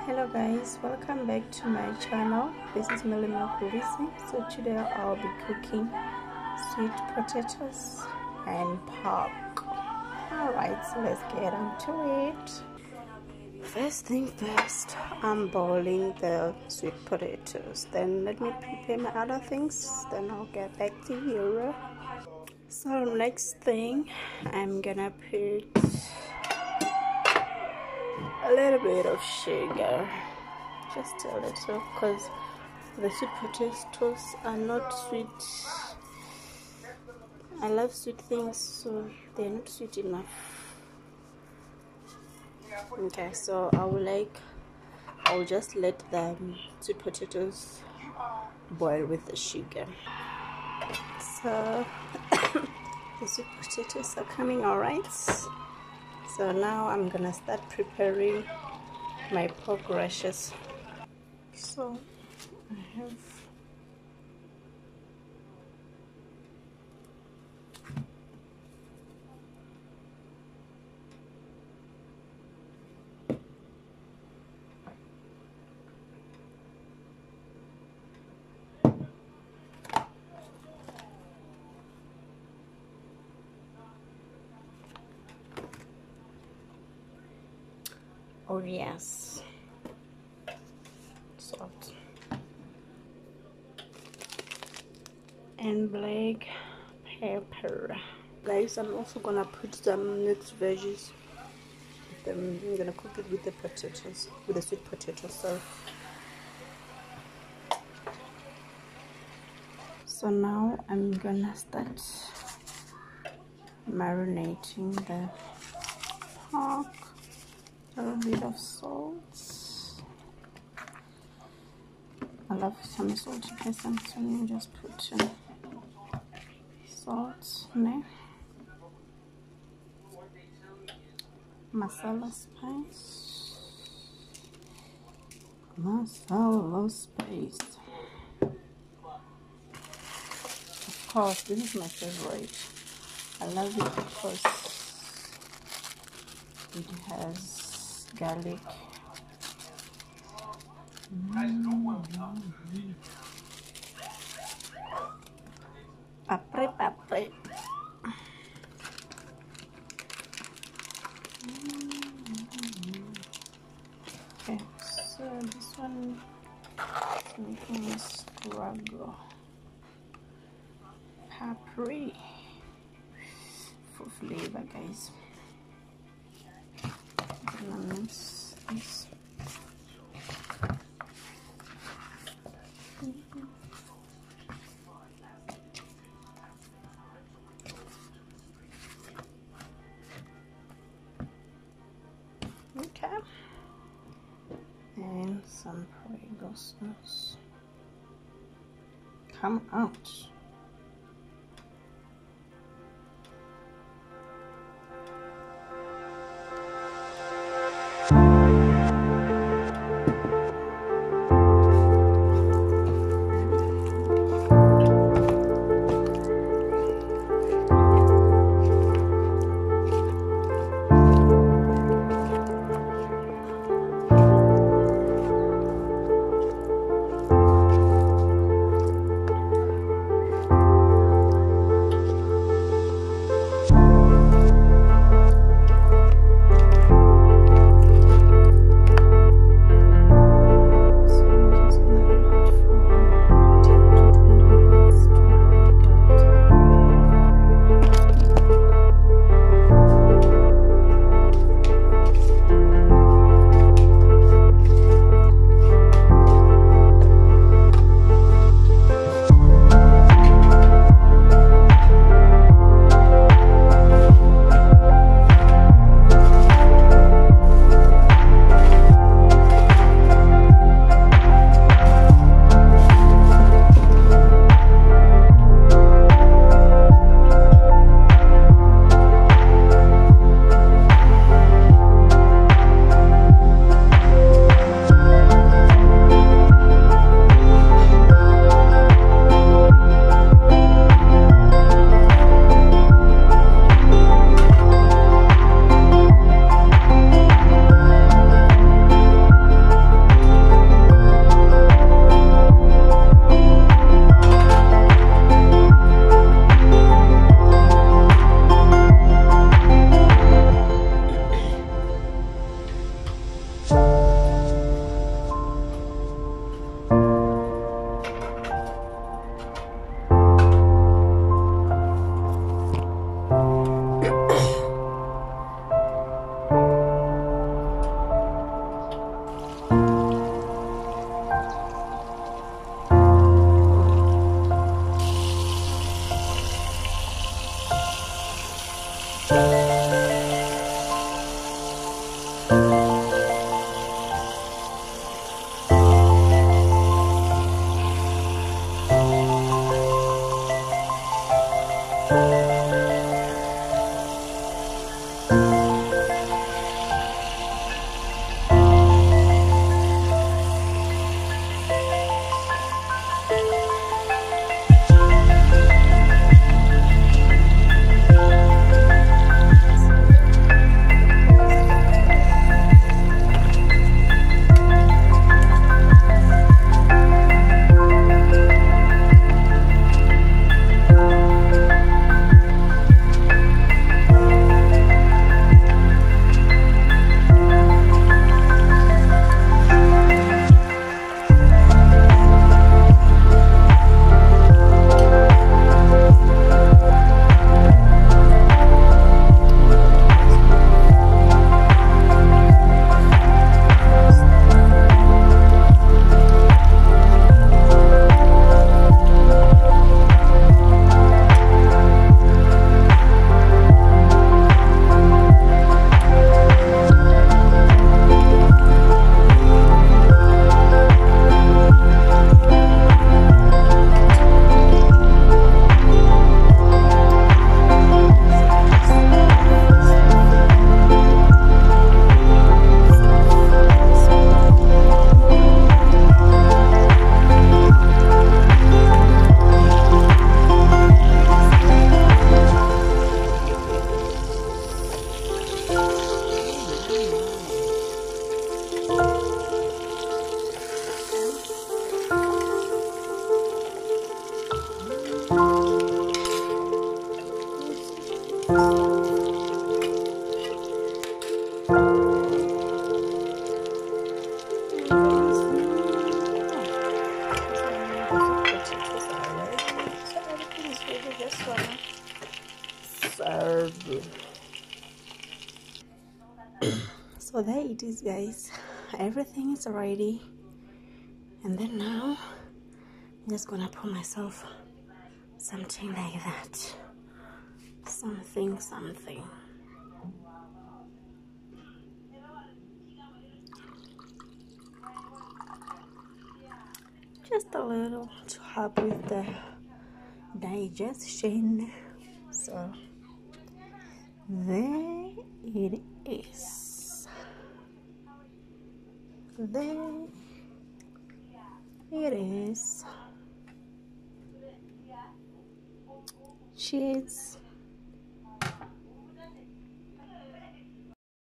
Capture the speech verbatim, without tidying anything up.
Hello guys, welcome back to my channel. This is Millie Mokuvisi. So today I'll be cooking sweet potatoes and pork. Alright, so let's get into it. First thing first, I'm boiling the sweet potatoes. Then let me prepare my other things, then I'll get back to you. So next thing, I'm gonna put a little bit of sugar, just a little, because the sweet potatoes are not sweet. I love sweet things, so they're not sweet enough. Okay, so I will like I will just let the sweet potatoes boil with the sugar. So the sweet potatoes are coming all right. So now I'm gonna start preparing my pork rashers. So I have oh yes, salt and black pepper. Guys, I'm also gonna put some mixed veggies. I'm gonna cook it with the potatoes, with the sweet potatoes. So, so now I'm gonna start marinating the pork. A little bit of salt. I love some salty person, so let me just put some salt in there. Masala spice. Masala spice. Of course, this is my favorite. I love it because it has garlic. Mm-hmm. Papri, papri. Mm-hmm. Okay, so this one is making me struggle. Papri for flavor, guys. I'm gonna mix this. Okay, and some Prego sauce. Come out. So there it is, guys. Everything is ready, and then now I'm just gonna pour myself something like that, something something. Just a little to help with the digestion. So there it is. There it is. Cheers.